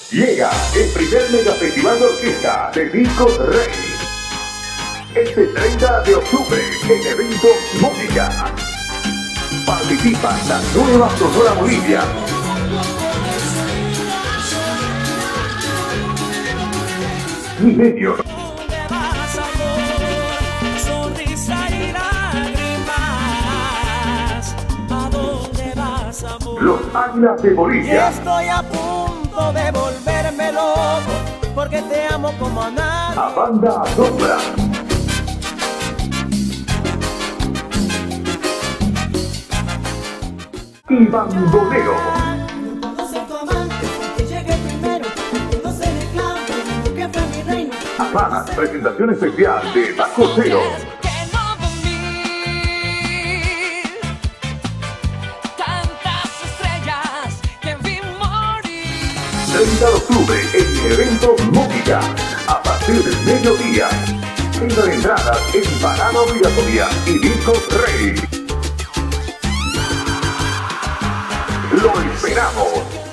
Llega el primer mega festival de orquesta de Discos Rey. Este 30 de octubre en evento Música. Participa la nueva Sonora Bolivia. Milenio. Los Águilas de Bolivia. Estoy a punto de volverme loco porque te amo como a nadie. A Banda Sombra. Y Bandolero. Además, presentación especial de Baco Cero. 30 de octubre en evento Música a partir del mediodía. Venta de entradas en Parada Obligatoria y Discos Rey. Lo esperamos.